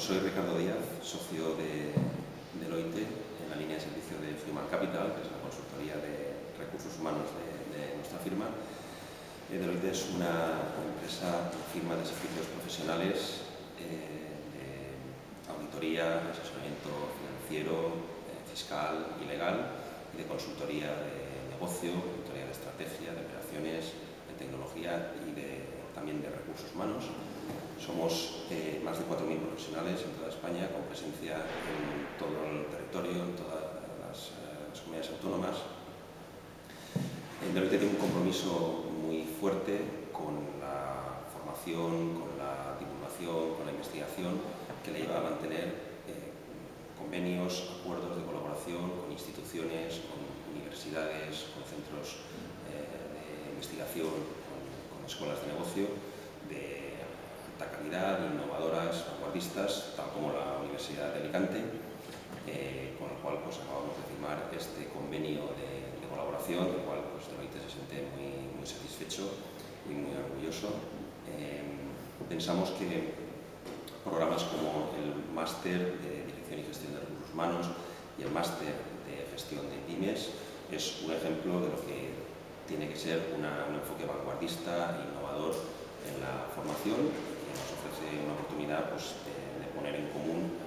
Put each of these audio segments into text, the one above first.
Soy Ricardo Díaz, socio de Deloitte en la línea de servicio de Human Capital, que es la consultoría de recursos humanos de nuestra firma. Deloitte es una empresa, una firma de servicios profesionales de auditoría, asesoramiento financiero, fiscal y legal, y de consultoría de negocio, consultoría de estrategia, de operaciones, de tecnología y también de recursos humanos. Somos más de 4.000 profesionales en toda España, con presencia en todo el territorio, en todas las comunidades autónomas. Deloitte tiene un compromiso muy fuerte con la formación, con la divulgación, con la investigación, que le lleva a mantener convenios, acuerdos de colaboración con instituciones, con universidades, con centros de investigación, con escuelas de negocio, de alta calidad, innovadoras, vanguardistas, tal como la Universidad de Alicante, con el cual acabamos de firmar este convenio de colaboración, del cual Deloitte se siente muy satisfecho y muy orgulloso. Pensamos que programas como el máster de Dirección y Gestión de Recursos Humanos y el máster de Gestión de Pymes es un ejemplo de lo que tiene que ser un enfoque vanguardista e innovador en la formación, que nos ofrece una oportunidad de poner en común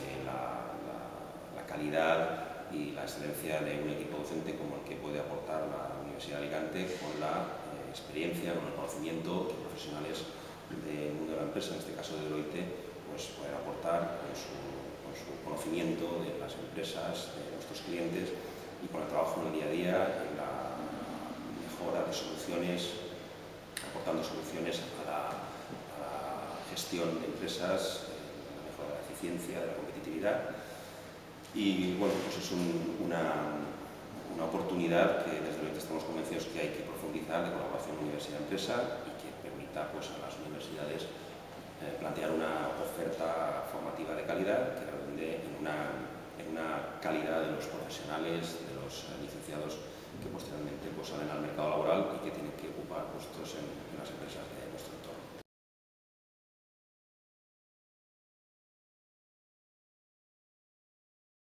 la calidad y la excelencia de un equipo docente como el que puede aportar la Universidad de Alicante, con la experiencia, con el conocimiento que profesionales del mundo de la empresa, en este caso de Deloitte, pueden aportar con su conocimiento de las empresas, de nuestros clientes, y con el trabajo en el día a día, en la mejora de soluciones, aportando soluciones a la gestión de empresas, la mejora de la eficiencia, de la competitividad. Y bueno, pues es una oportunidad que desde Deloitte estamos convencidos que hay que profundizar, de colaboración universidad-empresa, y que permita a las universidades plantear una oferta formativa de calidad que redunde en una calidad de los profesionales, de los licenciados que posteriormente salen al mercado laboral y que tienen que ocupar puestos en las empresas de nuestro